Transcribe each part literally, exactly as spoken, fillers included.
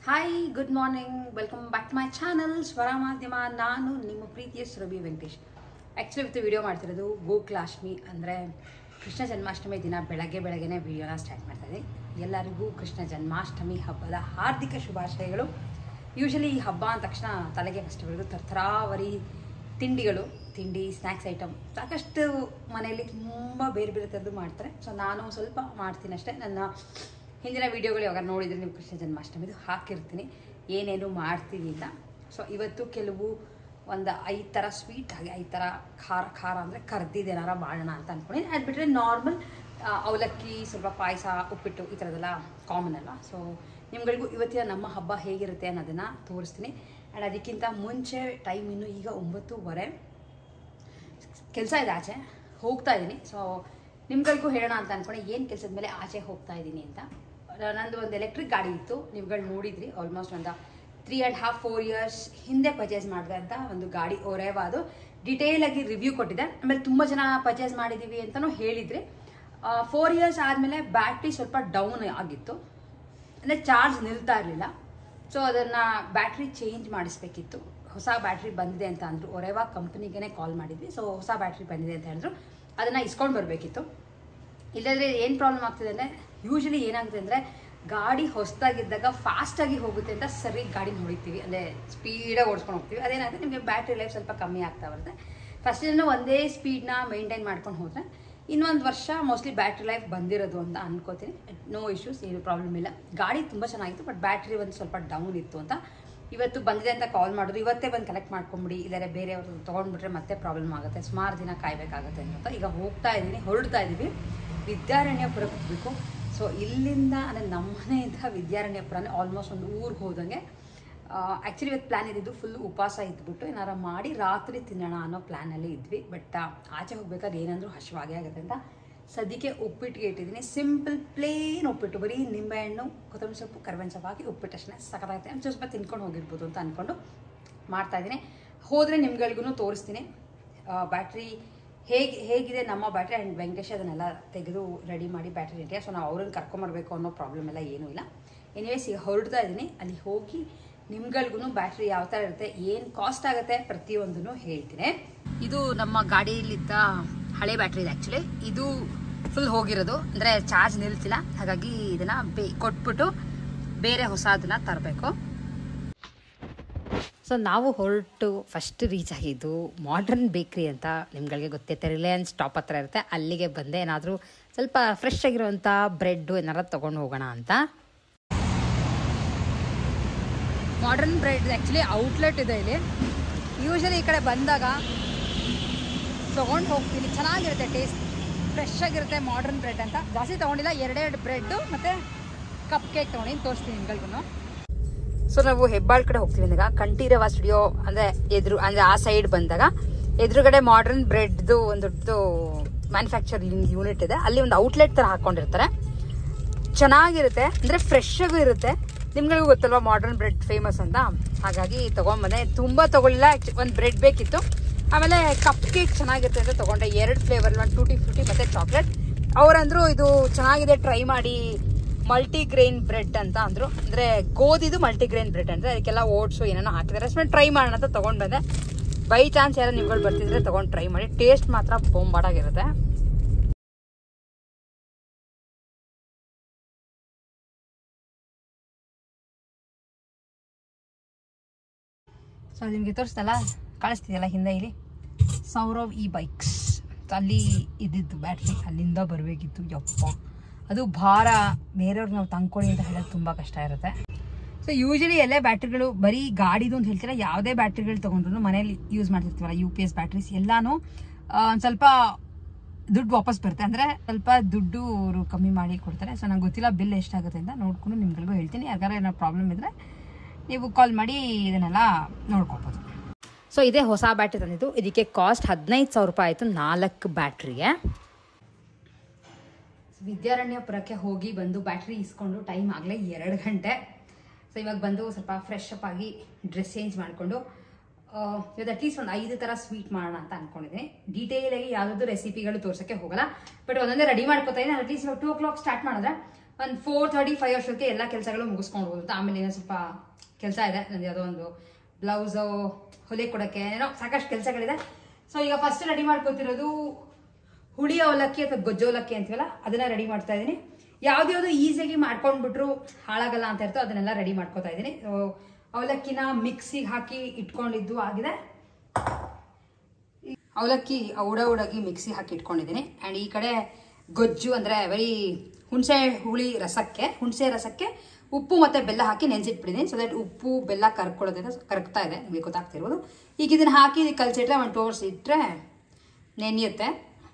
Hi good morning welcome back to my channel Swara Madhyama. ನಾನು ನಿಮ್ಮ ಪ್ರೀತಿಯ ಸುರಭಿ ವೆಂಕಟೇಶ್. ಆ್ಯಕ್ಚುಲಿ ಇವತ್ತು ವಿಡಿಯೋ ಮಾಡ್ತಿರೋದು ಗೋಕುಲಾಷ್ಟಮಿ ಅಂದರೆ ಕೃಷ್ಣ ಜನ್ಮಾಷ್ಟಮಿ ದಿನ ಬೆಳಗ್ಗೆ ಬೆಳಗ್ಗೆನೇ ವಿಡಿಯೋನ ಸ್ಟಾರ್ಟ್ ಮಾಡ್ತಾಯಿದ್ದೀನಿ. ಎಲ್ಲರಿಗೂ ಕೃಷ್ಣ ಜನ್ಮಾಷ್ಟಮಿ ಹಬ್ಬದ ಹಾರ್ದಿಕ ಶುಭಾಶಯಗಳು. ಯೂಶಲಿ ಈ ಹಬ್ಬ ಅಂದ ತಕ್ಷಣ ತಲೆಗೆ ಫಸ್ಟ್ ಬರೋದು ತರ್ತರಾವರಿ ತಿಂಡಿಗಳು, ತಿಂಡಿ ಸ್ನ್ಯಾಕ್ಸ್ ಐಟಮ್ ಸಾಕಷ್ಟು ಮನೆಯಲ್ಲಿ ತುಂಬ ಬೇರೆ ಬೇರೆ ಥರದ್ದು ಮಾಡ್ತಾರೆ. ಸೊ ನಾನು ಸ್ವಲ್ಪ ಮಾಡ್ತೀನಿ ಅಷ್ಟೇ. ನನ್ನ ಹಿಂದಿನ ವೀಡಿಯೋಗಳು ಯಾವಾಗ ನೋಡಿದರೆ ನೀವು ಕೃಷ್ಣ ಜನ್ಮಾಷ್ಟಮಿದು ಹಾಕಿರ್ತೀನಿ ಏನೇನು ಮಾಡ್ತೀವಿ ಅಂತ. ಸೊ ಇವತ್ತು ಕೆಲವು ಒಂದು ಐದು ಥರ ಸ್ವೀಟ್ ಹಾಗೆ ಐದು ಥರ ಖಾರ ಖಾರ ಅಂದರೆ ಕರ್ದಿದ್ದೇನಾರ ಮಾಡೋಣ ಅಂತ ಅಂದ್ಕೊಂಡಿದ್ದೀನಿ. ಅದು ಬಿಟ್ಟರೆ ನಾರ್ಮಲ್ ಅವಲಕ್ಕಿ, ಸ್ವಲ್ಪ ಪಾಯಸ, ಉಪ್ಪಿಟ್ಟು ಈ ಥರದ್ದೆಲ್ಲ ಕಾಮನ್ ಅಲ್ಲ. ಸೊ ನಿಮ್ಗಳಿಗೂ ಇವತ್ತಿನ ನಮ್ಮ ಹಬ್ಬ ಹೇಗಿರುತ್ತೆ ಅನ್ನೋದನ್ನು ತೋರಿಸ್ತೀನಿ. ಆ್ಯಂಡ್ ಅದಕ್ಕಿಂತ ಮುಂಚೆ ಟೈಮ್ ಇನ್ನು ಈಗ ಒಂಬತ್ತೂವರೆ, ಕೆಲಸ ಇದೆ, ಆಚೆ ಹೋಗ್ತಾ ಇದ್ದೀನಿ. ಸೊ ನಿಮ್ಗಳಿಗೂ ಹೇಳೋಣ ಅಂತ ಅಂದ್ಕೊಂಡು ಏನು ಕೆಲಸದ ಮೇಲೆ ಆಚೆ ಹೋಗ್ತಾ ಇದ್ದೀನಿ ಅಂತ. ನಂದು ಒಂದು ಎಲೆಕ್ಟ್ರಿಕ್ ಗಾಡಿ ಇತ್ತು, ನೀವುಗಳು ನೋಡಿದ್ರಿ. ಆಲ್ಮೋಸ್ಟ್ ಒಂದು three and half four years ಹಿಂದೆ ಪರ್ಚೇಸ್ ಮಾಡಿದೆ ಅಂತ ಒಂದು ಗಾಡಿ ಒರೇವಾ. ಅದು ಡಿಟೇಲಾಗಿ ರಿವ್ಯೂ ಕೊಟ್ಟಿದೆ. ಆಮೇಲೆ ತುಂಬ ಜನ ಪರ್ಚೇಸ್ ಮಾಡಿದ್ದೀವಿ ಅಂತಲೂ ಹೇಳಿದ್ರಿ. ಫೋರ್ ಇಯರ್ಸ್ ಆದಮೇಲೆ ಬ್ಯಾಟ್ರಿ ಸ್ವಲ್ಪ ಡೌನ್ ಆಗಿತ್ತು, ಅಂದರೆ ಚಾರ್ಜ್ ನಿಲ್ತಾ ಇರಲಿಲ್ಲ. ಸೊ ಅದನ್ನು ಬ್ಯಾಟ್ರಿ ಚೇಂಜ್ ಮಾಡಿಸ್ಬೇಕಿತ್ತು. ಹೊಸ ಬ್ಯಾಟ್ರಿ ಬಂದಿದೆ ಅಂತ ಅಂದರು. ಒರೇವಾ ಕಂಪ್ನಿಗೆ ಕಾಲ್ ಮಾಡಿದ್ವಿ. ಸೊ ಹೊಸ ಬ್ಯಾಟ್ರಿ ಬಂದಿದೆ ಅಂತ ಹೇಳಿದ್ರು, ಅದನ್ನು ಇಸ್ಕೊಂಡು ಬರಬೇಕಿತ್ತು. ಇಲ್ಲದ್ರೆ ಏನು ಪ್ರಾಬ್ಲಮ್ ಆಗ್ತಿದೆ ಅಂದರೆ, ಯೂಶಲಿ ಏನಾಗುತ್ತೆ ಅಂದರೆ ಗಾಡಿ ಹೊಸದಾಗಿದ್ದಾಗ ಫಾಸ್ಟಾಗಿ ಹೋಗುತ್ತೆ ಅಂತ ಸರಿ ಗಾಡಿ ಹೊಡಿತೀವಿ, ಅಂದರೆ ಸ್ಪೀಡಾಗಿ ಓಡಿಸ್ಕೊಂಡು ಹೋಗ್ತೀವಿ. ಅದೇನಾಗುತ್ತೆ ನಿಮಗೆ ಬ್ಯಾಟ್ರಿ ಲೈಫ್ ಸ್ವಲ್ಪ ಕಮ್ಮಿ ಆಗ್ತಾ ಬರುತ್ತೆ. ಫಸ್ಟಿಂದ ಒಂದೇ ಸ್ಪೀಡ್ನ ಮೇಂಟೈನ್ ಮಾಡ್ಕೊಂಡು ಹೋದರೆ ಇನ್ನೊಂದು ವರ್ಷ ಮೋಸ್ಟ್ಲಿ ಬ್ಯಾಟ್ರಿ ಲೈಫ್ ಬಂದಿರೋದು ಅಂತ ಅನ್ಕೋತೀನಿ. ನೋ ಇಶ್ಯೂಸ್, ಏನು ಪ್ರಾಬ್ಲಮ್ ಇಲ್ಲ. ಗಾಡಿ ತುಂಬ ಚೆನ್ನಾಗಿತ್ತು, ಬಟ್ ಬ್ಯಾಟ್ರಿ ಒಂದು ಸ್ವಲ್ಪ ಡೌನ್ ಇತ್ತು ಅಂತ ಇವತ್ತು ಬಂದಿದೆ ಅಂತ ಕಾಲ್ ಮಾಡೋದು. ಇವತ್ತೇ ಬಂದು ಕಲೆಕ್ಟ್ ಮಾಡ್ಕೊಂಬಿಡಿ, ಇಲ್ಲರೆ ಬೇರೆಯವರು ತೊಗೊಂಡ್ಬಿಟ್ರೆ ಮತ್ತೆ ಪ್ರಾಬ್ಲಮ್ ಆಗುತ್ತೆ, ಸುಮಾರು ದಿನ ಕಾಯಬೇಕಾಗುತ್ತೆ ಅಂತ. ಈಗ ಹೋಗ್ತಾ ಇದ್ದೀನಿ, ಹೊರಡ್ತಾ ಇದ್ದೀವಿ, ವಿದ್ಯಾರಣ್ಯಪುರಕ್ಕೆ ಹೋಗಬೇಕು. ಸೊ ಇಲ್ಲಿಂದ ಅಂದರೆ ನಮ್ಮ ಮನೆಯಿಂದ ವಿದ್ಯಾರಣ್ಯಪುರ ಅಂದರೆ ಆಲ್ಮೋಸ್ಟ್ ಒಂದು ಊರಿಗೆ ಹೋದಂಗೆ. ಆ್ಯಕ್ಚುಲಿ ಇವತ್ತು ಪ್ಲ್ಯಾನ್ ಇದ್ದಿದ್ದು ಫುಲ್ ಉಪವಾಸ ಇದ್ಬಿಟ್ಟು ಏನಾರು ಮಾಡಿ ರಾತ್ರಿ ತಿನ್ನೋಣ ಅನ್ನೋ ಪ್ಲ್ಯಾನಲ್ಲಿ ಇದ್ವಿ. ಬಟ್ ಆಚೆ ಹೋಗ್ಬೇಕಾದ್ರೆ ಏನಂದ್ರೂ ಹಸಿವಾಗೇ ಆಗುತ್ತೆ ಅಂತ ಸದ್ಯಕ್ಕೆ ಉಪ್ಪಿಟ್ಟಿಗೆ ಇಟ್ಟಿದ್ದೀನಿ. ಸಿಂಪಲ್ ಪ್ಲೇನ್ ಉಪ್ಪಿಟ್ಟು, ಬರೀ ನಿಂಬೆಹಣ್ಣು, ಕೊತ್ತಂಬರಿ ಸೊಪ್ಪು, ಕರಿಬೇವಿನ ಸೊಪ್ಪು ಹಾಕಿ ಉಪ್ಪಿಟ್ಟು ಅಷ್ಟೇ ಸಖತ್ತಾಗುತ್ತೆ. ಒಂದು ಸ್ವಲ್ಪ ತಿನ್ಕೊಂಡು ಹೋಗಿರ್ಬೋದು ಅಂತ ಅಂದ್ಕೊಂಡು ಮಾಡ್ತಾಯಿದ್ದೀನಿ. ಹೋದರೆ ನಿಮ್ಗಳಿಗೂ ತೋರಿಸ್ತೀನಿ ಬ್ಯಾಟ್ರಿ ಹೇಗೆ ಹೇಗಿದೆ ನಮ್ಮ ಬ್ಯಾಟ್ರಿ. ಆ್ಯಂಡ್ ವೆಂಕಟೇಶ್ ಅದನ್ನೆಲ್ಲ ತೆಗೆದು ರೆಡಿ ಮಾಡಿ ಬ್ಯಾಟ್ರಿ ಇಟ್ಟಿದೆ. ಸೊ ನಾವು ಅವ್ರನ್ನ ಕರ್ಕೊಂಬರ್ಬೇಕು ಅನ್ನೋ ಪ್ರಾಬ್ಲಮ್ ಎಲ್ಲ ಏನೂ ಇಲ್ಲ. ಎನಿವೇಸ್ ಈಗ ಹೊರಡ್ತಾ ಇದ್ದೀನಿ. ಅಲ್ಲಿ ಹೋಗಿ ನಿಮ್ಗಳಿಗೂ ಬ್ಯಾಟ್ರಿ ಯಾವ ಥರ ಇರುತ್ತೆ, ಏನು ಕಾಸ್ಟ್ ಆಗುತ್ತೆ ಪ್ರತಿಯೊಂದನ್ನು ಹೇಳ್ತೀನಿ. ಇದು ನಮ್ಮ ಗಾಡಿಯಲ್ಲಿದ್ದ ಹಳೆ ಬ್ಯಾಟ್ರಿ ಇದೆ. ಆ್ಯಕ್ಚುಲಿ ಇದು ಫುಲ್ ಹೋಗಿರೋದು, ಅಂದರೆ ಚಾರ್ಜ್ ನಿಲ್ತಿಲ್ಲ. ಹಾಗಾಗಿ ಇದನ್ನು ಬೇ ಕೊಟ್ಬಿಟ್ಟು ಬೇರೆ ಹೊಸದನ್ನ ತರಬೇಕು. ಸೊ ನಾವು ಹೊರಟು ಫಸ್ಟ್ ರೀಚ್ ಆಗಿದ್ದು ಮಾಡ್ರನ್ ಬೇಕ್ರಿ ಅಂತ. ನಿಮ್ಗಳಿಗೆ ಗೊತ್ತೈತೆ, ರಿಲಯನ್ಸ್ ಟಾಪ್ ಹತ್ರ ಇರುತ್ತೆ. ಅಲ್ಲಿಗೆ ಬಂದೆ ಏನಾದರೂ ಸ್ವಲ್ಪ ಫ್ರೆಶ್ ಆಗಿರೋವಂಥ ಬ್ರೆಡ್ಡು ಏನಾರು ತೊಗೊಂಡು ಹೋಗೋಣ ಅಂತ. ಮಾಡ್ರನ್ ಬ್ರೆಡ್ ಆ್ಯಕ್ಚುಲಿ ಔಟ್ಲೆಟ್ ಇದೆ ಇಲ್ಲಿ. ಯೂಶಲಿ ಈ ಕಡೆ ಬಂದಾಗ ತೊಗೊಂಡು ಹೋಗ್ತೀನಿ, ಚೆನ್ನಾಗಿರುತ್ತೆ, ಟೇಸ್ಟ್ ಫ್ರೆಶ್ ಆಗಿರುತ್ತೆ ಮಾಡ್ರನ್ ಬ್ರೆಡ್ ಅಂತ. ಜಾಸ್ತಿ ತೊಗೊಂಡಿಲ್ಲ, ಎರಡೆರಡು ಬ್ರೆಡ್ಡು ಮತ್ತು ಕಪ್ ಕೇಕ್ ತೊಗೊಂಡು ತೋರಿಸ್ತೀನಿ ನಿಮ್ಗಳಿಗೂ. ಸೊ ನಾವು ಹೆಬ್ಬಾಳ್ ಕಡೆ ಹೋಗ್ತೀವಿ ಅಂದಾಗ ಕಂಠೀರವ ಸ್ಟುಡಿಯೋ ಅಂದರೆ ಎದುರು, ಅಂದರೆ ಆ ಸೈಡ್ ಬಂದಾಗ ಎದುರುಗಡೆ ಮಾಡ್ರನ್ ಬ್ರೆಡ್ದು ಒಂದು ದೊಡ್ಡದು ಮ್ಯಾನುಫ್ಯಾಕ್ಚರಿಂಗ್ ಯೂನಿಟ್ ಇದೆ. ಅಲ್ಲಿ ಒಂದು ಔಟ್ಲೆಟ್ ಥರ ಹಾಕ್ಕೊಂಡಿರ್ತಾರೆ, ಚೆನ್ನಾಗಿರುತ್ತೆ, ಅಂದರೆ ಫ್ರೆಶ್ ಆಗೂ ಇರುತ್ತೆ. ನಿಮ್ಗಳಿಗೂ ಗೊತ್ತಲ್ವಾ ಮಾಡ್ರನ್ ಬ್ರೆಡ್ ಫೇಮಸ್ ಅಂತ, ಹಾಗಾಗಿ ತೊಗೊಂಬಂದೆ. ತುಂಬ ತೊಗೊಳ್ಳಿಲ್ಲ, ಒಂದು ಬ್ರೆಡ್ ಬೇಕಿತ್ತು. ಆಮೇಲೆ ಕಪ್ ಕೇಕ್ ಚೆನ್ನಾಗಿರುತ್ತೆ ಅಂತ ತೊಗೊಂಡೆ. ಎರಡು ಫ್ಲೇವರ್, ಒಂದು ಟೂಟಿ ಫ್ರೂಟಿ ಮತ್ತು ಚಾಕ್ಲೇಟ್. ಅವರಂದ್ರು ಇದು ಚೆನ್ನಾಗಿದೆ, ಟ್ರೈ ಮಾಡಿ, ಮಲ್ಟಿ ಗ್ರೈನ್ ಬ್ರೆಡ್ ಅಂತ ಅಂದರು. ಅಂದರೆ ಗೋಧಿದು ಮಲ್ಟಿ ಗ್ರೈನ್ ಬ್ರೆಡ್ ಅಂದರೆ ಅದಕ್ಕೆಲ್ಲ ಓಟ್ಸು ಏನೇನೋ ಹಾಕಿದ್ದಾರೆ. ಅಷ್ಟೇ ಟ್ರೈ ಮಾಡೋಣ ಅಂತ ತೊಗೊಂಡು ಬಂದೆ. ಬೈ ಚಾನ್ಸ್ ಯಾರು ನಿಮ್ಗಳು ಬರ್ತಿದ್ರೆ ತೊಗೊಂಡು ಟ್ರೈ ಮಾಡಿ, ಟೇಸ್ಟ್ ಮಾತ್ರ ಬೊಂಬಾಡಾಗಿರುತ್ತೆ. ಸೊ ನಿಮಗೆ ತೋರಿಸ್ತಲ್ಲ, ಕಾಣಿಸ್ತಿದೆಯಲ್ಲ ಹಿಂದೆ ಇಲ್ಲಿ ಸೌರವ್ ಇ ಬೈಕ್ಸ್. ಅಲ್ಲಿ ಇದ್ದಿದ್ದು ಬ್ಯಾಟ್ರಿ ಅಲ್ಲಿಂದ ಬರಬೇಕಿತ್ತು. ಯಪ್ಪ, ಅದು ಭಾರ, ಬೇರೆಯವ್ರಿಗೆ ನಾವು ತಂದ್ಕೊಡಿ ಅಂತ ಹೇಳೋದು ತುಂಬ ಕಷ್ಟ ಇರುತ್ತೆ. ಸೊ ಯೂಶಲಿ ಎಲ್ಲೇ ಬ್ಯಾಟ್ರಿಗಳು, ಬರೀ ಗಾಡಿದು ಅಂತ ಹೇಳ್ತೀರಾ, ಯಾವುದೇ ಬ್ಯಾಟ್ರಿಗಳು ತೊಗೊಂಡ್ರು ಮನೇಲಿ ಯೂಸ್ ಮಾಡ್ತಿರ್ತೀವಲ್ಲ, ಯು ಪಿ ಎಸ್ ಬ್ಯಾಟ್ರೀಸ್ ಎಲ್ಲಾನು ಒಂದು ಸ್ವಲ್ಪ ದುಡ್ಡು ವಾಪಸ್ ಬರುತ್ತೆ. ಅಂದರೆ ಸ್ವಲ್ಪ ದುಡ್ಡು ಅವರು ಕಮ್ಮಿ ಮಾಡಿ ಕೊಡ್ತಾರೆ. ಸೊ ನಂಗೆ ಗೊತ್ತಿಲ್ಲ ಬಿಲ್ ಎಷ್ಟಾಗುತ್ತೆ ಅಂತ, ನೋಡ್ಕೊಂಡು ನಿಮ್ಗಳಿಗೂ ಹೇಳ್ತೀನಿ. ಯಾರಿಗಾರ ಏನೋ ಪ್ರಾಬ್ಲಮ್ ಇದ್ದರೆ ನೀವು ಕಾಲ್ ಮಾಡಿ ಇದನ್ನೆಲ್ಲ ನೋಡ್ಕೊಳ್ಬೋದು. ಸೊ ಇದೇ ಹೊಸ ಬ್ಯಾಟ್ರಿ ತಂದಿದ್ದು. ಇದಕ್ಕೆ ಕಾಸ್ಟ್ ಹದಿನೈದು ಸಾವಿರ ರೂಪಾಯಿ ಆಯಿತು ನಾಲ್ಕು ಬ್ಯಾಟ್ರಿಗೆ. ವಿದ್ಯಾರಣ್ಯಪುರಕ್ಕೆ ಹೋಗಿ ಬಂದು ಬ್ಯಾಟ್ರಿ ಇಸ್ಕೊಂಡು ಟೈಮ್ ಆಗಲೇ ಎರಡು ಗಂಟೆ. ಸೊ ಇವಾಗ ಬಂದು ಸ್ವಲ್ಪ ಫ್ರೆಶ್ ಅಪ್ ಆಗಿ ಡ್ರೆಸ್ ಚೇಂಜ್ ಮಾಡಿಕೊಂಡು ಇವತ್ತು ಅಟ್ಲೀಸ್ಟ್ ಒಂದು ಐದು ಥರ ಸ್ವೀಟ್ ಮಾಡೋಣ ಅಂತ ಅಂದ್ಕೊಂಡಿದ್ದೀನಿ. ಡೀಟೇಲಾಗಿ ಯಾವುದಾದ್ರು ರೆಸಿಪಿಗಳು ತೋರ್ಸೋಕ್ಕೆ ಹೋಗಲ್ಲ, ಬಟ್ ಒಂದೊಂದೇ ರೆಡಿ ಮಾಡ್ಕೋತಾ ಇದ್ದೀನಿ. ಅಟ್ಲೀಸ್ಟ್ ಇವಾಗ ಟೂ ಓ ಕ್ಲಾಕ್ ಸ್ಟಾರ್ಟ್ ಮಾಡಿದ್ರೆ ಒಂದು ಫೋರ್ ತರ್ಟಿ ಫೈವ್ ಅಷ್ಟೊತ್ತಿಗೆ ಎಲ್ಲ ಕೆಲಸಗಳು ಮುಗಿಸ್ಕೊಳ್ಬೋದು ಅಂತ. ಆಮೇಲೆ ಏನೋ ಸ್ವಲ್ಪ ಕೆಲಸ ಇದೆ ನಂದು, ಯಾವುದೋ ಒಂದು ಬ್ಲೌಸು ಹೊಲಿಗೆ ಕೊಡೋಕ್ಕೆ ಏನೋ ಸಾಕಷ್ಟು ಕೆಲಸಗಳಿದೆ. ಸೊ ಈಗ ಫಸ್ಟ್ ರೆಡಿ ಮಾಡ್ಕೊತಿರೋದು ಹುಳಿ ಅವಲಕ್ಕಿ ಅಥವಾ ಗೊಜ್ಜು ಅವಲಕ್ಕಿ ಅಂತೀವಲ್ಲ, ಅದನ್ನ ರೆಡಿ ಮಾಡ್ತಾ ಇದ್ದೀನಿ. ಯಾವ್ದ್ಯಾವ್ದು ಈಸಿಯಾಗಿ ಮಾಡ್ಕೊಂಡ್ಬಿಟ್ರು ಹಾಳಾಗಲ್ಲ ಅಂತ ಇರ್ತೋ ಅದನ್ನೆಲ್ಲ ರೆಡಿ ಮಾಡ್ಕೊತಾ ಇದ್ದೀನಿ. ಸೊ ಅವಲಕ್ಕಿನ ಮಿಕ್ಸಿಗೆ ಹಾಕಿ ಇಟ್ಕೊಂಡಿದ್ದು ಆಗಿದೆ. ಅವಲಕ್ಕಿ ಉಡ ಉಡಾಗಿ ಮಿಕ್ಸಿ ಹಾಕಿ ಇಟ್ಕೊಂಡಿದ್ದೀನಿ. ಆ್ಯಂಡ್ ಈ ಕಡೆ ಗೊಜ್ಜು ಅಂದರೆ ವೆರಿ ಹುಣಸೆ ಹುಳಿ ರಸಕ್ಕೆ ಹುಣಸೆ ರಸಕ್ಕೆ ಉಪ್ಪು ಮತ್ತು ಬೆಲ್ಲ ಹಾಕಿ ನೆನೆಸಿಟ್ಬಿಟ್ಟಿದ್ದೀನಿ. ಸೊ ದಟ್ ಉಪ್ಪು ಬೆಲ್ಲ ಕರ್ಕೊಳ್ಳೋದ್ರಿಂದ ಕರಗ್ತಾ ಇದೆ, ನಿಮಗೆ ಗೊತ್ತಾಗ್ತಿರ್ಬೋದು. ಈಗ ಇದನ್ನು ಹಾಕಿ ಕಲಸಿಟ್ರೆ ಒಂದು ಟೋರ್ಸ್ ಇಟ್ಟರೆ ನೆನೆಯುತ್ತೆ.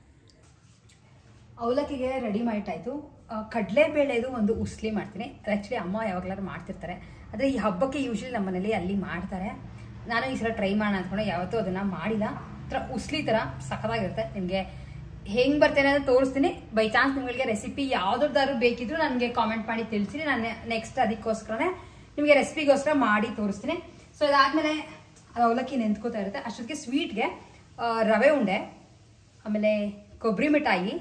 ಅವಲಕ್ಕಿಗೆ ರೆಡಿ ಮಾಡಿಟ್ಟಾಯಿತು. ಕಡಲೆಬೇಳೆದು ಒಂದು ಉಸ್ಲಿ ಮಾಡ್ತೀನಿ. ಆ್ಯಕ್ಚುಲಿ ಅಮ್ಮ ಯಾವಾಗಲಾದ್ರು ಮಾಡ್ತಿರ್ತಾರೆ, ಆದರೆ ಈ ಹಬ್ಬಕ್ಕೆ ಯೂಶ್ವಲಿ ನಮ್ಮ ಮನೇಲಿ ಅಲ್ಲಿ ಮಾಡ್ತಾರೆ. ನಾನು ಈ ಸಲ ಟ್ರೈ ಮಾಡೋಣ ಅಂದ್ಕೊಂಡು ಯಾವತ್ತೂ ಅದನ್ನು ಮಾಡಿಲ್ಲ. ಥರ ಉಸ್ಲಿ ಥರ ಸಖತ್ತಾಗಿರುತ್ತೆ. ನಿಮಗೆ ಹೆಂಗೆ ಬರ್ತೇನೆ ಅಂತ ತೋರಿಸ್ತೀನಿ. ಬೈ ಚಾನ್ಸ್ ನಿಮಗೆ ರೆಸಿಪಿ ಯಾವುದಾದ್ರು ಬೇಕಿದ್ರು ನನಗೆ ಕಾಮೆಂಟ್ ಮಾಡಿ ತಿಳಿಸಿ. ನಾನು ನೆಕ್ಸ್ಟ್ ಅದಕ್ಕೋಸ್ಕರನೇ ನಿಮಗೆ ರೆಸಿಪಿಗೋಸ್ಕರ ಮಾಡಿ ತೋರಿಸ್ತೀನಿ. ಸೊ ಇದಾದಮೇಲೆ ಅದು ಅವಲಕ್ಕಿ ನೆಂದ್ಕೋತಾ ಇರುತ್ತೆ. ಅಷ್ಟೊತ್ತಿಗೆ ಸ್ವೀಟ್ಗೆ ರವೆ ಉಂಡೆ, ಆಮೇಲೆ ಕೊಬ್ಬರಿ ಮಿಠಾಯಿ,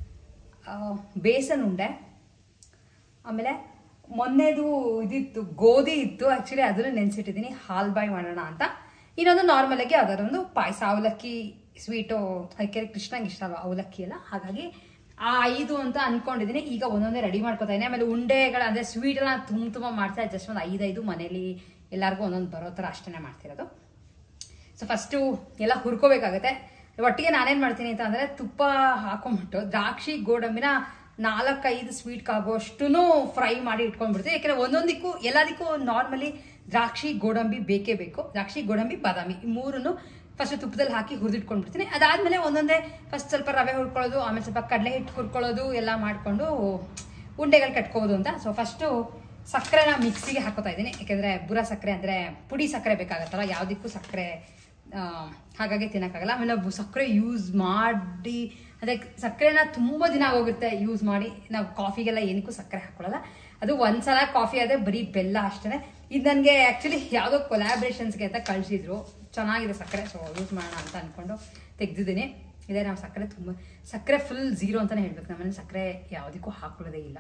ಬೇಸನ್ ಉಂಡೆ, ಆಮೇಲೆ ಮೊನ್ನೆದು ಇದಿತ್ತು ಗೋಧಿ ಇತ್ತು, ಆ್ಯಕ್ಚುಲಿ ಅದನ್ನು ನೆನೆಸಿಟ್ಟಿದ್ದೀನಿ ಹಾಲ್ ಬಾಯ್ ಮಾಡೋಣ ಅಂತ. ಇನ್ನೊಂದು ನಾರ್ಮಲಾಗಿ ಅದರೊಂದು ಪಾಯಸ, ಅವಲಕ್ಕಿ ಸ್ವೀಟು ಅದಕ್ಕೆ ಕೃಷ್ಣಂಗೆ ಇಷ್ಟ ಅಲ್ವಾ ಅವಲಕ್ಕಿ ಎಲ್ಲ, ಹಾಗಾಗಿ ಆ ಐದು ಅಂತ ಅಂದ್ಕೊಂಡಿದ್ದೀನಿ. ಈಗ ಒಂದೊಂದೇ ರೆಡಿ ಮಾಡ್ಕೊತಾ ಇದ್ದೀನಿ. ಆಮೇಲೆ ಉಂಡೆಗಳ ಅಂದರೆ ಸ್ವೀಟೆಲ್ಲ ತುಂಬ ತುಂಬ ಮಾಡ್ತಾ ಜಸ್ಟ್ ಒಂದು ಐದೈದು ಮನೇಲಿ ಎಲ್ಲರಿಗೂ ಒಂದೊಂದು ಬರೋ ಥರ ಅಷ್ಟೇ ಮಾಡ್ತಿರೋದು. ಸೊ ಫಸ್ಟು ಎಲ್ಲ ಹುರ್ಕೋಬೇಕಾಗತ್ತೆ. ಒಟ್ಟಿಗೆ ನಾನೇನು ಮಾಡ್ತೀನಿ ಅಂತ ಅಂದರೆ ತುಪ್ಪ ಹಾಕೊಂಡ್ಬಿಟ್ಟು ದ್ರಾಕ್ಷಿ ಗೋಡಂಬಿನ ನಾಲ್ಕೈದು ಸ್ವೀಟ್ ಆಗೋಷ್ಟು ಫ್ರೈ ಮಾಡಿ ಇಟ್ಕೊಂಡ್ಬಿಡ್ತೀವಿ. ಯಾಕೆಂದರೆ ಒಂದೊಂದಕ್ಕೂ ಎಲ್ಲದಕ್ಕೂ ನಾರ್ಮಲಿ ದ್ರಾಕ್ಷಿ ಗೋಡಂಬಿ ಬೇಕೇ ಬೇಕು. ದ್ರಾಕ್ಷಿ ಗೋಡಂಬಿ ಬಾದಾಮಿ ಈ ಮೂರನ್ನು ಫಸ್ಟ್ ತುಪ್ಪದಲ್ಲಿ ಹಾಕಿ ಹುರಿದಿಟ್ಕೊಂಡ್ಬಿಡ್ತೀನಿ. ಅದಾದಮೇಲೆ ಒಂದೊಂದೇ ಫಸ್ಟ್ ಸ್ವಲ್ಪ ರವೆ ಹುರ್ಕೊಳ್ಳೋದು, ಆಮೇಲೆ ಸ್ವಲ್ಪ ಕಡಲೆ ಹಿಟ್ಟು ಹುರ್ಕೊಳ್ಳೋದು ಎಲ್ಲ ಮಾಡಿಕೊಂಡು ಉಂಡೆಗಳು ಕಟ್ಕೋಬೋದು ಅಂತ. ಸೊ ಫಸ್ಟು ಸಕ್ಕರೆನ ಮಿಕ್ಸಿಗೆ ಹಾಕೋತಾ ಇದ್ದೀನಿ. ಯಾಕೆಂದರೆ ಬುರ ಸಕ್ಕರೆ ಅಂದರೆ ಪುಡಿ ಸಕ್ಕರೆ ಬೇಕಾಗತ್ತಲ್ಲ, ಯಾವುದಕ್ಕೂ ಸಕ್ಕರೆ ಹಾಗಾಗಿ ತಿನ್ನೋಕ್ಕಾಗಲ್ಲ. ಆಮೇಲೆ ಸಕ್ಕರೆ ಯೂಸ್ ಮಾಡಿ ಅಂದರೆ ಸಕ್ಕರೆನ ತುಂಬ ದಿನ ಹೋಗುತ್ತೆ ಯೂಸ್ ಮಾಡಿ. ನಾವು ಕಾಫಿಗೆಲ್ಲ ಏನಕ್ಕೂ ಸಕ್ಕರೆ ಹಾಕೊಳ್ಳಲ್ಲ. ಅದು ಒಂದ್ಸಲ ಕಾಫಿ ಆದರೆ ಬರೀ ಬೆಲ್ಲ ಅಷ್ಟೇ. ಇದು ನನಗೆ ಆ್ಯಕ್ಚುಲಿ ಯಾವುದೋ ಕೊಲಾಬ್ರೇಷನ್ಸ್ಗೆ ಅಂತ ಕಳಿಸಿದ್ರು, ಚೆನ್ನಾಗಿದೆ ಸಕ್ಕರೆ, ಸೊ ಯೂಸ್ ಮಾಡೋಣ ಅಂತ ಅಂದ್ಕೊಂಡು ತೆಗೆದಿದ್ದೀನಿ. ಇದೇ ನಾವು ಸಕ್ಕರೆ ತುಂಬ ಸಕ್ಕರೆ ಫುಲ್ ಝೀರೋ ಅಂತಲೇ ಹೇಳ್ಬೇಕು. ನಮ್ಮನೆ ಸಕ್ಕರೆ ಯಾವುದಕ್ಕೂ ಹಾಕೊಳ್ಳೋದೇ ಇಲ್ಲ.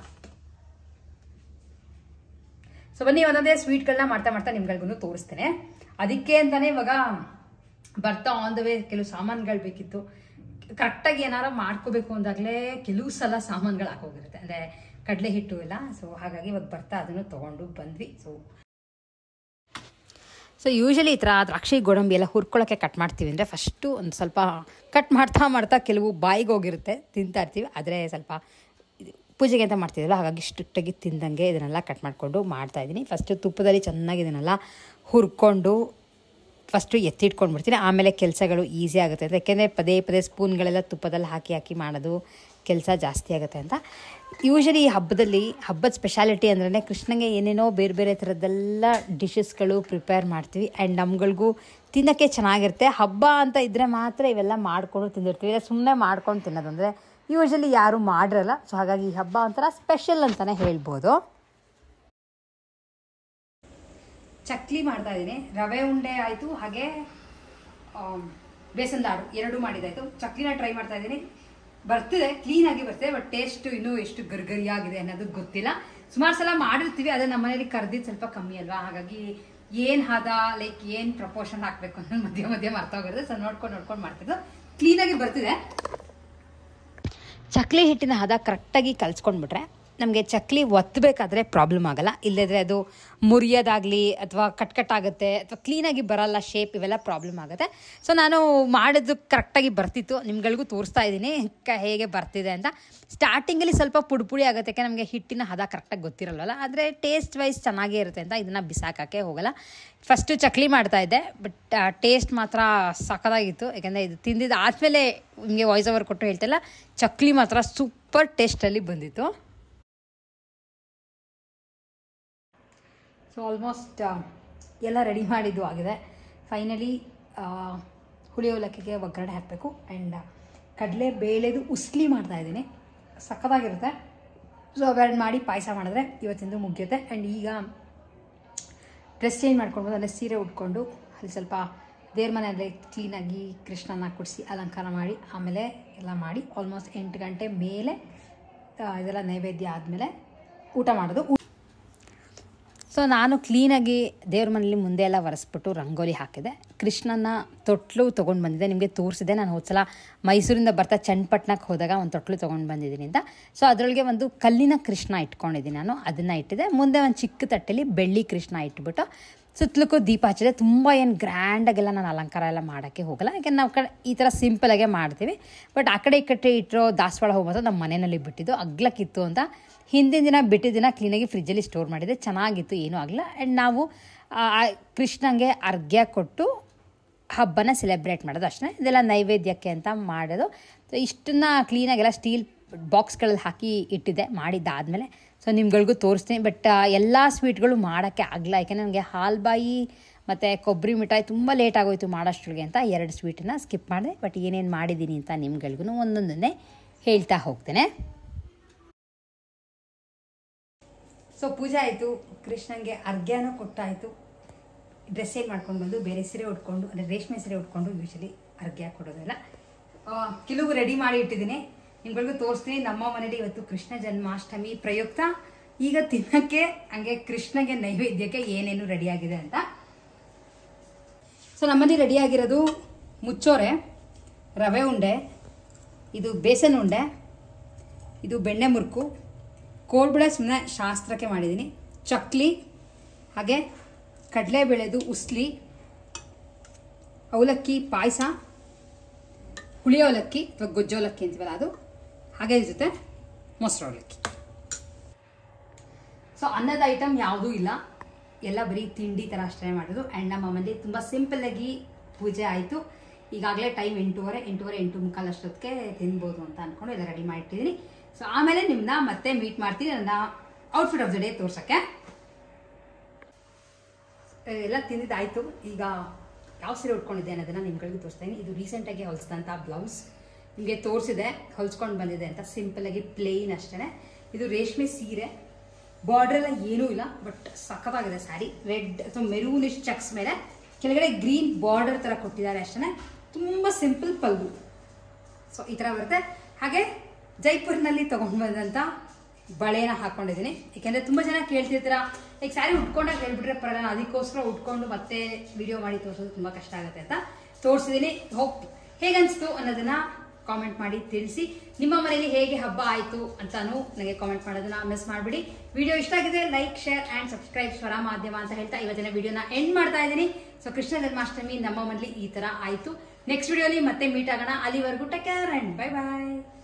ಸೊ ಬನ್ನಿ ಒಂದೊಂದೇ ಸ್ವೀಟ್ಗಳನ್ನ ಮಾಡ್ತಾ ಮಾಡ್ತಾ ನಿಮ್ಗಳಿಗೂ ತೋರಿಸ್ತೇನೆ. ಅದಕ್ಕೆ ಅಂತಲೇ ಇವಾಗ ಬರ್ತಾ ಆನ್ ದ ವೇ ಕೆಲವು ಸಾಮಾನುಗಳು ಬೇಕಿತ್ತು. ಕರೆಕ್ಟಾಗಿ ಏನಾರು ಮಾಡ್ಕೋಬೇಕು ಅಂದಾಗಲೇ ಕೆಲವು ಸಲ ಸಾಮಾನುಗಳು ಹಾಕೋಗಿರುತ್ತೆ, ಅಂದರೆ ಕಡಲೆ ಹಿಟ್ಟು ಎಲ್ಲ. ಸೊ ಹಾಗಾಗಿ ಇವಾಗ ಬರ್ತಾ ಅದನ್ನು ತೊಗೊಂಡು ಬಂದ್ವಿ. ಸೊ ಸೊ ಯೂಶಲಿ ಈ ಥರ ದ್ರಾಕ್ಷಿ ಗೋಡಂಬಿ ಎಲ್ಲ ಹುರ್ಕೊಳ್ಳೋಕ್ಕೆ ಕಟ್ ಮಾಡ್ತೀವಿ ಅಂದರೆ ಫಸ್ಟು ಒಂದು ಸ್ವಲ್ಪ ಕಟ್ ಮಾಡ್ತಾ ಮಾಡ್ತಾ ಕೆಲವು ಬಾಯಿಗೆ ಹೋಗಿರುತ್ತೆ, ತಿಂತಾ ಇರ್ತೀವಿ. ಆದರೆ ಸ್ವಲ್ಪ ಪೂಜೆಗೆ ಅಂತ ಮಾಡ್ತಿದ್ವಲ್ಲ, ಹಾಗಾಗಿ ಸ್ಟ್ರಿಕ್ಟಾಗಿ ತಿಂದಂಗೆ ಇದನ್ನೆಲ್ಲ ಕಟ್ ಮಾಡಿಕೊಂಡು ಮಾಡ್ತಾಯಿದ್ದೀನಿ. ಫಸ್ಟು ತುಪ್ಪದಲ್ಲಿ ಚೆನ್ನಾಗಿ ಇದನ್ನೆಲ್ಲ ಹುರ್ಕೊಂಡು ಫಸ್ಟು ಎತ್ತಿಟ್ಕೊಂಡ್ಬಿಡ್ತೀನಿ. ಆಮೇಲೆ ಕೆಲಸಗಳು ಈಸಿ ಆಗುತ್ತೆ ಅಂತ, ಯಾಕೆಂದರೆ ಪದೇ ಪದೇ ಸ್ಪೂನ್ಗಳೆಲ್ಲ ತುಪ್ಪದಲ್ಲಿ ಹಾಕಿ ಹಾಕಿ ಮಾಡೋದು ಕೆಲಸ ಜಾಸ್ತಿ ಆಗುತ್ತೆ ಅಂತ. ಯೂಶಲಿ ಈ ಹಬ್ಬದಲ್ಲಿ ಹಬ್ಬದ ಸ್ಪೆಷಾಲಿಟಿ ಅಂದ್ರೆ ಕೃಷ್ಣಂಗೆ ಏನೇನೋ ಬೇರೆ ಬೇರೆ ಥರದ್ದೆಲ್ಲ ಡಿಶಸ್ಗಳು ಪ್ರಿಪೇರ್ ಮಾಡ್ತೀವಿ. ಆ್ಯಂಡ್ ನಮ್ಗಳಿಗೂ ತಿನ್ನೋಕ್ಕೆ ಚೆನ್ನಾಗಿರುತ್ತೆ. ಹಬ್ಬ ಅಂತ ಇದ್ದರೆ ಮಾತ್ರ ಇವೆಲ್ಲ ಮಾಡ್ಕೊಂಡು ತಿಂದಿರ್ತೀವಿ. ಸುಮ್ಮನೆ ಮಾಡ್ಕೊಂಡು ತಿನ್ನೋದಂದರೆ ಯೂಶಲಿ ಯಾರೂ ಮಾಡಿರಲ್ಲ. ಸೊ ಹಾಗಾಗಿ ಈ ಹಬ್ಬ ಒಂಥರ ಸ್ಪೆಷಲ್ ಅಂತಲೇ ಹೇಳ್ಬೋದು. ಚಕ್ಲಿ ಮಾಡ್ತಾ ಇದ್ದೀನಿ. ರವೆ ಉಂಡೆ ಆಯಿತು, ಹಾಗೆ ಬೇಸನ್ ಲಾಡು ಎರಡೂ ಮಾಡಿದಾಯಿತು. ಚಕ್ಲಿನ ಟ್ರೈ ಮಾಡ್ತಾ ಇದ್ದೀನಿ. ಬರ್ತಿದೆ, ಕ್ಲೀನಾಗಿ ಬರ್ತಿದೆ, ಬಟ್ ಟೇಸ್ಟ್ ಇನ್ನೂ ಎಷ್ಟು ಗರ್ಗರಿಯಾಗಿದೆ ಅನ್ನೋದು ಗೊತ್ತಿಲ್ಲ. ಸುಮಾರು ಸಲ ಮಾಡಿರ್ತೀವಿ, ಅದೇ ನಮ್ಮ ಮನೇಲಿ ಕರ್ದಿದ್ದು ಸ್ವಲ್ಪ ಕಮ್ಮಿ ಅಲ್ವಾ, ಹಾಗಾಗಿ ಏನು ಹದ ಲೈಕ್ ಏನು ಪ್ರಪೋರ್ಷನ್ ಹಾಕಬೇಕು ಅನ್ನೋದು ಮಧ್ಯೆ ಮಧ್ಯೆ ಮರ್ತೋಗಿರುತ್ತೆ. ಸೊ ನೋಡ್ಕೊಂಡು ನೋಡ್ಕೊಂಡು ಮಾಡ್ತಿದ್ದು ಕ್ಲೀನಾಗಿ ಬರ್ತಿದೆ. ಚಕ್ಲಿ ಹಿಟ್ಟಿನ ಹದ ಕರೆಕ್ಟಾಗಿ ಕಲ್ಸ್ಕೊಂಡ್ಬಿಟ್ರೆ ನಮಗೆ ಚಕ್ಲಿ ಒತ್ತಬೇಕಾದ್ರೆ ಪ್ರಾಬ್ಲಮ್ ಆಗಲ್ಲ. ಇಲ್ಲದ್ರೆ ಅದು ಮುರಿಯೋದಾಗಲಿ ಅಥವಾ ಕಟ್ ಕಟ್ ಆಗುತ್ತೆ ಅಥವಾ ಕ್ಲೀನಾಗಿ ಬರಲ್ಲ, ಶೇಪ್ ಇವೆಲ್ಲ ಪ್ರಾಬ್ಲಮ್ ಆಗುತ್ತೆ. ಸೊ ನಾನು ಮಾಡಿದ್ದು ಕರೆಕ್ಟಾಗಿ ಬರ್ತಿತ್ತು, ನಿಮ್ಗಳಿಗೂ ತೋರಿಸ್ತಾ ಇದ್ದೀನಿ ಹೇಗೆ ಬರ್ತಿದೆ ಅಂತ. ಸ್ಟಾರ್ಟಿಂಗಲ್ಲಿ ಸ್ವಲ್ಪ ಪುಡಿ ಪುಡಿ ಆಗುತ್ತೆ, ಯಾಕೆ ನಮಗೆ ಹಿಟ್ಟಿನ ಹದ ಕರೆಕ್ಟಾಗಿ ಗೊತ್ತಿರಲ್ವಲ್ಲ. ಆದರೆ ಟೇಸ್ಟ್ ವೈಸ್ ಚೆನ್ನಾಗೇ ಇರುತ್ತೆ ಅಂತ ಇದನ್ನು ಬಿಸಾಕೋಕ್ಕೆ ಹೋಗಲ್ಲ. ಫಸ್ಟು ಚಕ್ಲಿ ಮಾಡ್ತಾಯಿದ್ದೆ, ಬಟ್ ಟೇಸ್ಟ್ ಮಾತ್ರ ಸಖತ್ತಾಗಿತ್ತು. ಯಾಕೆಂದರೆ ಇದು ತಿಂದಿದ್ದು ಆದಮೇಲೆ ನಿಮಗೆ ವಾಯ್ಸ್ ಓವರ್ ಕೊಟ್ಟು ಹೇಳ್ತಿಲ್ಲ, ಚಕ್ಲಿ ಮಾತ್ರ ಸೂಪರ್ ಟೇಸ್ಟಲ್ಲಿ ಬಂದಿತ್ತು. ಸೊ ಆಲ್ಮೋಸ್ಟ್ ಎಲ್ಲ ರೆಡಿ ಮಾಡಿದ್ದು ಆಗಿದೆ. ಫೈನಲಿ ಹುಳಿ ಅವಲಕ್ಕಿಗೆ ಒಗ್ಗರಣೆ ಹಾಕಬೇಕು. ಆ್ಯಂಡ್ ಕಡಲೆ ಬೇಳೆದು ಉಸ್ಲಿ ಮಾಡ್ತಾಯಿದ್ದೀನಿ, ಸಖತ್ತಾಗಿರುತ್ತೆ. ಸೊ ಅವೆರಡು ಮಾಡಿ ಪಾಯಸ ಮಾಡಿದ್ರೆ ಇವತ್ತಿಂದು ಮುಗಿಯುತ್ತೆ. ಆ್ಯಂಡ್ ಈಗ ಡ್ರೆಸ್ ಚೇಂಜ್ ಮಾಡ್ಕೊಂಡು ಅಲ್ಲೇ ಸೀರೆ ಉಟ್ಕೊಂಡು ಅಲ್ಲಿ ಸ್ವಲ್ಪ ದೇವ್ರ ಮನೆಯಲ್ಲೇ ಕ್ಲೀನಾಗಿ ಕೃಷ್ಣನ ಕುಡಿಸಿ ಅಲಂಕಾರ ಮಾಡಿ ಆಮೇಲೆ ಎಲ್ಲ ಮಾಡಿ ಆಲ್ಮೋಸ್ಟ್ ಎಂಟು ಗಂಟೆ ಮೇಲೆ ಇದೆಲ್ಲ ನೈವೇದ್ಯ ಆದಮೇಲೆ ಊಟ ಮಾಡೋದು. ಸೊ ನಾನು ಕ್ಲೀನಾಗಿ ದೇವ್ರ ಮನೇಲಿ ಮುಂದೆ ಎಲ್ಲ ಒರೆಸ್ಬಿಟ್ಟು ರಂಗೋಲಿ ಹಾಕಿದೆ. ಕೃಷ್ಣನ ತೊಟ್ಲು ತೊಗೊಂಡು ಬಂದಿದ್ದೆ, ನಿಮಗೆ ತೋರಿಸಿದೆ. ನಾನು ಹೋದ್ಸಲ ಮೈಸೂರಿಂದ ಬರ್ತಾ ಚನ್ನಪಟ್ಟಣಕ್ಕೆ ಹೋದಾಗ ಒಂದು ತೊಟ್ಲು ತೊಗೊಂಡು ಬಂದಿದ್ದೀನಿ ಅಂತ. ಸೊ ಅದರೊಳಗೆ ಒಂದು ಕಲ್ಲಿನ ಕೃಷ್ಣ ಇಟ್ಕೊಂಡಿದ್ದೀನಿ ನಾನು, ಅದನ್ನು ಇಟ್ಟಿದೆ. ಮುಂದೆ ಒಂದು ಚಿಕ್ಕ ತಟ್ಟೆಲಿ ಬೆಳ್ಳಿ ಕೃಷ್ಣ ಇಟ್ಬಿಟ್ಟು ಸುತ್ತಲಕ್ಕೂ ದೀಪ ಹಚ್ಚಿದೆ. ತುಂಬ ಏನು ಗ್ರ್ಯಾಂಡಾಗೆಲ್ಲ ನಾನು ಅಲಂಕಾರ ಎಲ್ಲ ಮಾಡೋಕ್ಕೆ ಹೋಗಲ್ಲ, ಯಾಕೆಂದ್ರೆ ನಾವು ಕಡೆ ಈ ಥರ ಸಿಂಪಲಾಗೆ ಮಾಡ್ತೀವಿ. ಬಟ್ ಆ ಕಡೆ ಈ ಕಡೆ ಇಟ್ಟರೋ ದಾಸವಾಳ ಹೋಗೋದು ನಮ್ಮ ಮನೆಯಲ್ಲಿ ಬಿಟ್ಟಿದ್ದು ಅಗ್ಲಕ್ಕಿತ್ತು ಅಂತ ಹಿಂದಿನ ದಿನ ಬಿಟ್ಟಿದ್ದ ದಿನ ಕ್ಲೀನಾಗಿ ಫ್ರಿಜ್ಜಲ್ಲಿ ಸ್ಟೋರ್ ಮಾಡಿದೆ. ಚೆನ್ನಾಗಿತ್ತು, ಏನೂ ಆಗಲಿಲ್ಲ. ಆ್ಯಂಡ್ ನಾವು ಕೃಷ್ಣಂಗೆ ಅರ್ಘ್ಯ ಕೊಟ್ಟು ಹಬ್ಬನ ಸೆಲೆಬ್ರೇಟ್ ಮಾಡೋದು ಅಷ್ಟೇ. ಇದೆಲ್ಲ ನೈವೇದ್ಯಕ್ಕೆ ಅಂತ ಮಾಡೋದು. ಸೊ ಇಷ್ಟನ್ನು ಕ್ಲೀನಾಗೆಲ್ಲ ಸ್ಟೀಲ್ ಬಾಕ್ಸ್ಗಳಲ್ಲಿ ಹಾಕಿ ಇಟ್ಟಿದ್ದೆ ಮಾಡಿದ್ದಾದಮೇಲೆ. ಸೊ ನಿಮ್ಗಳಿಗೂ ತೋರಿಸ್ತೀನಿ. ಬಟ್ ಎಲ್ಲ ಸ್ವೀಟ್ಗಳು ಮಾಡೋಕ್ಕೆ ಆಗಲ್ಲ, ಯಾಕೆಂದರೆ ನನಗೆ ಹಾಲ್ಬಾಯಿ ಮತ್ತು ಕೊಬ್ಬರಿ ಮಿಠಾಯಿ ತುಂಬ ಲೇಟ್ ಆಗೋಯ್ತು ಮಾಡೋಷ್ಟ್ರಿಗೆ ಅಂತ ಎರಡು ಸ್ವೀಟನ್ನ ಸ್ಕಿಪ್ ಮಾಡಿದೆ. ಬಟ್ ಏನೇನು ಮಾಡಿದ್ದೀನಿ ಅಂತ ನಿಮ್ಗಳಿಗೂ ಒಂದೊಂದನ್ನೇ ಹೇಳ್ತಾ ಹೋಗ್ತೇನೆ. ಸೊ ಪೂಜೆ ಆಯಿತು, ಕೃಷ್ಣನಿಗೆ ಅರ್ಘ್ಯನೂ ಕೊಟ್ಟಾಯಿತು. ಡ್ರೆಸ್ ಏನು ಮಾಡ್ಕೊಂಡು ಬಂದು ಬೇರೆ ಸೀರೆ ಉಟ್ಕೊಂಡು, ಅಂದರೆ ರೇಷ್ಮೆ ಸೀರೆ ಉಟ್ಕೊಂಡು ಯೂಶಲಿ ಅರ್ಘ್ಯ ಕೊಡೋದಲ್ಲ. ಕೆಲವು ರೆಡಿ ಮಾಡಿ ಇಟ್ಟಿದ್ದೀನಿ, ನಿಮ್ಗಳಿಗೂ ತೋರಿಸ್ತೀನಿ. ನಮ್ಮ ಮನೇಲಿ ಇವತ್ತು ಕೃಷ್ಣ ಜನ್ಮಾಷ್ಟಮಿ ಪ್ರಯುಕ್ತ ಈಗ ತಿನ್ನೋಕ್ಕೆ ಹಂಗೆ ಕೃಷ್ಣಗೆ ನೈವೇದ್ಯಕ್ಕೆ ಏನೇನು ರೆಡಿಯಾಗಿದೆ ಅಂತ. ಸೊ ನಮ್ಮಲ್ಲಿ ರೆಡಿಯಾಗಿರೋದು ಮುಚ್ಚೋರೆ, ರವೆ ಉಂಡೆ, ಇದು ಬೇಸನ್ ಉಂಡೆ, ಇದು ಬೆಣ್ಣೆ ಮುರುಕು, ಕೋಡ್ಬಳೆ ಸುಮ್ಮನೆ ಶಾಸ್ತ್ರಕ್ಕೆ ಮಾಡಿದ್ದೀನಿ, ಚಕ್ಲಿ, ಹಾಗೆ ಕಡಲೆಬೇಳೆದು ಉಸ್ಲಿ, ಅವಲಕ್ಕಿ ಪಾಯಸ, ಹುಳಿ ಅವಲಕ್ಕಿ ಅಥವಾ ಗೊಜ್ಜೋಲಕ್ಕಿ ಅಂತೀವಲ್ಲ ಅದು, ಹಾಗೆ ಜೊತೆ ಮೊಸರು ಅವಲಕ್ಕಿ. ಸೊ ಅನ್ನದ ಐಟಮ್ ಯಾವುದೂ ಇಲ್ಲ, ಎಲ್ಲ ಬರೀ ತಿಂಡಿ ಥರ ಅಷ್ಟೇ ಮಾಡೋದು. ಆ್ಯಂಡ್ ನಮ್ಮ ಮನೇಲಿ ತುಂಬ ಸಿಂಪಲ್ಲಾಗಿ ಪೂಜೆ ಆಯಿತು. ಈಗಾಗಲೇ ಟೈಮ್ ಎಂಟೂವರೆ ಎಂಟೂವರೆ ಎಂಟು ಮುಕ್ಕಾಲು ಅಷ್ಟೊತ್ತಿಗೆ ತಿನ್ಬೋದು ಅಂತ ಅಂದ್ಕೊಂಡು ಎಲ್ಲ ರೆಡಿ ಮಾಡಿಟ್ಟಿದ್ದೀನಿ. ಸೊ ಆಮೇಲೆ ನಿಮ್ಮನ್ನ ಮತ್ತೆ ಮೀಟ್ ಮಾಡ್ತೀನಿ ನನ್ನ ಔಟ್ಫಿಟ್ ಆಫ್ ದ ಡೇ ತೋರ್ಸೋಕ್ಕೆ. ಎಲ್ಲ ತಿಂದಿದ್ದಾಯಿತು. ಈಗ ಯಾವ ಸೀರೆ ಉಟ್ಕೊಂಡಿದ್ದೆ ಅನ್ನೋದನ್ನು ನಿಮ್ಗಳಿಗೂ ತೋರಿಸ್ತೀನಿ. ಇದು ರೀಸೆಂಟಾಗಿ ಹೊಲಿಸಿದಂಥ ಬ್ಲೌಸ್ ನಿಮಗೆ ತೋರಿಸಿದೆ, ಹೊಲ್ಸ್ಕೊಂಡು ಬಂದಿದೆ ಅಂತ. ಸಿಂಪಲಾಗಿ ಪ್ಲೇನ್ ಅಷ್ಟೇ. ಇದು ರೇಷ್ಮೆ ಸೀರೆ, ಬಾರ್ಡರ್ ಎಲ್ಲ ಏನೂ ಇಲ್ಲ, ಬಟ್ ಸಖತ್ತಾಗಿದೆ ಸ್ಯಾರಿ. ರೆಡ್ ಅಥವಾ ಮೆರೂನಿಶ್ ಚೆಕ್ಸ್ ಮೇಲೆ ಕೆಳಗಡೆ ಗ್ರೀನ್ ಬಾರ್ಡರ್ ಥರ ಕೊಟ್ಟಿದ್ದಾರೆ ಅಷ್ಟೇ. ತುಂಬ ಸಿಂಪಲ್ ಪಲ್ಲು. ಸೊ ಈ ಥರ ಬರುತ್ತೆ. ಹಾಗೆ ಜೈಪುರ್ನಲ್ಲಿ ತೊಗೊಂಡು ಬಂದಂಥ ಬಳೆನ ಹಾಕ್ಕೊಂಡಿದ್ದೀನಿ, ಏಕೆಂದರೆ ತುಂಬ ಜನ ಕೇಳ್ತಿರ್ತೀರ ಈಗ ಸ್ಯಾರಿ ಉಟ್ಕೊಂಡಾಗ ಹೇಳ್ಬಿಟ್ರೆ ಪರಲ್ಲ, ಅದಕ್ಕೋಸ್ಕರ ಉಟ್ಕೊಂಡು ಮತ್ತೆ ವಿಡಿಯೋ ಮಾಡಿ ತೋರಿಸೋದು ತುಂಬ ಕಷ್ಟ ಆಗುತ್ತೆ ಅಂತ ತೋರಿಸಿದ್ದೀನಿ. ಹೋಪ್ ಹೇಗನ್ನಿಸ್ತು ಅನ್ನೋದನ್ನ ಕಾಮೆಂಟ್ ಮಾಡಿ ತಿಳಿಸಿ. ನಿಮ್ಮ ಮನೇಲಿ ಹೇಗೆ ಹಬ್ಬ ಆಯಿತು ಅಂತಾನು ನನಗೆ ಕಾಮೆಂಟ್ ಮಾಡೋದನ್ನ ಮಿಸ್ ಮಾಡಿಬಿಡಿ. ವಿಡಿಯೋ ಇಷ್ಟ ಆಗಿದೆ ಲೈಕ್, ಶೇರ್ ಆ್ಯಂಡ್ ಸಬ್ಸ್ಕ್ರೈಬ್ ಸ್ವರ ಮಾಧ್ಯಮ ಅಂತ ಹೇಳ್ತಾ ಇವತ್ತಿನ ವಿಡಿಯೋನ ಎಂಡ್ ಮಾಡ್ತಾ ಇದ್ದೀನಿ. ಸೊ ಕೃಷ್ಣ ಜನ್ಮಾಷ್ಟಮಿ ನಮ್ಮ ಮನೇಲಿ ಈ ಥರ ಆಯಿತು. ನೆಕ್ಸ್ಟ್ ವಿಡಿಯೋಲಿ ಮತ್ತೆ ಮೀಟ್ ಆಗೋಣ. ಅಲ್ಲಿವರೆಗೂ take care and bye bye.